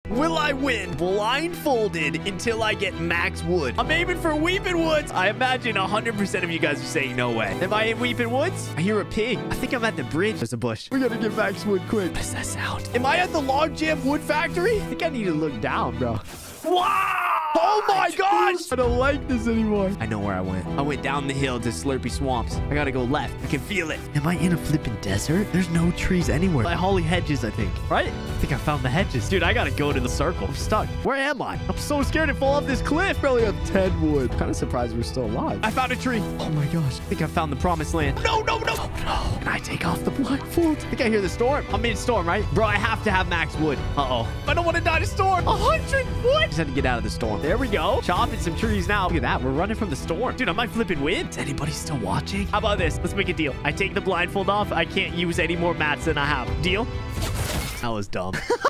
Will I win blindfolded until I get max wood? I'm aiming for Weeping Woods. I imagine 100% of you guys are saying no way. Am I in Weeping Woods? I hear a pig. I think I'm at the bridge. There's a bush. We gotta get max wood quick. What is that sound? Am I at the log jam wood factory? I think I need to look down, bro. Wow! Oh my gosh! I don't like this anymore. I know where I went. I went down the hill to Slurpy Swamps. I gotta go left. I can feel it. Am I in a flipping desert? There's no trees anywhere. By holly hedges, I think. Right? I think I found the hedges. Dude, I gotta go to the circle. I'm stuck. Where am I? I'm so scared to fall off this cliff. Probably have 10 wood. Kind of surprised we're still alive. I found a tree. Oh my gosh. I think I found the promised land. No, no, no. Oh no. Can I take off the blindfold? I think I hear the storm. I'm in storm, right? Bro, I have to have max wood. Uh-oh. I don't want to die to storm. 100 wood. Just had to get out of the storm. There we go. Chopping some trees now. Look at that. We're running from the storm. Dude, I might flipping win. Is anybody still watching? How about this? Let's make a deal. I take the blindfold off. I can't use any more mats than I have. Deal? That was dumb.